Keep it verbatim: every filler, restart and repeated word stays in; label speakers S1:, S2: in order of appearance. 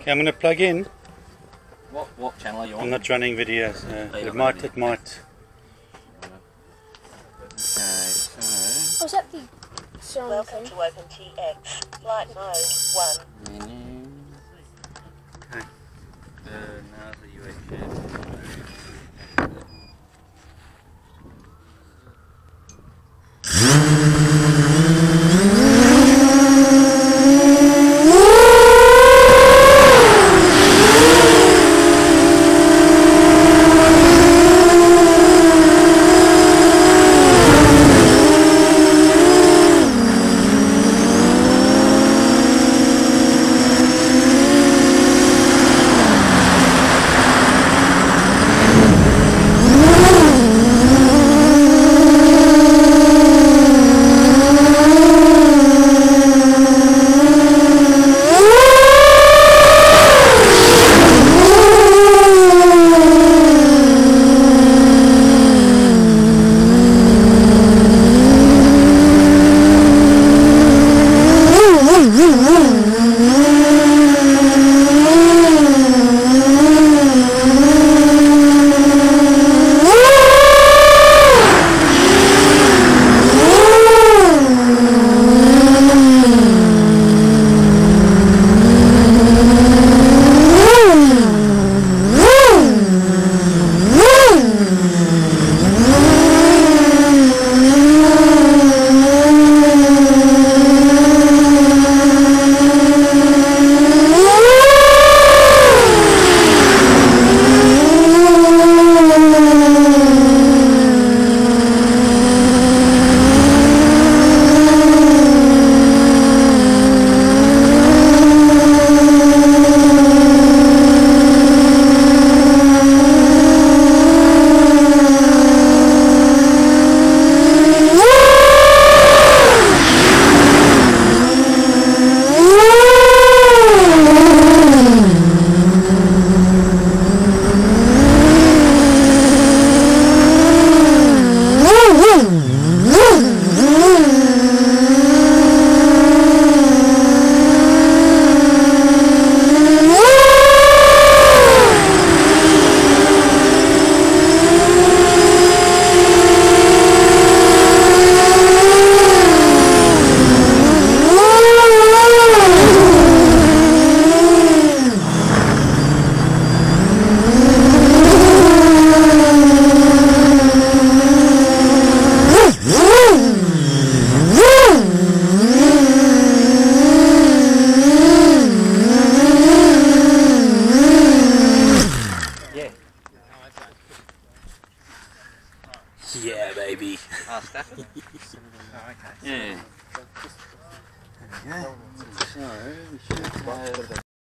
S1: Okay, I'm going to plug in.
S2: What what channel are you on?
S1: I'm not running videos. Uh,
S2: Oh,
S1: it might, it might.
S2: Okay, so...
S3: Oh, is that the sound
S4: Welcome
S3: thing?
S4: to OpenTX. Flight mode one.
S2: Menu...
S1: Okay.
S2: Uh, now the U H F.
S1: Yeah, baby.
S2: Ah, Stafford? Oh, okay. Yeah. There we go. So, we should have...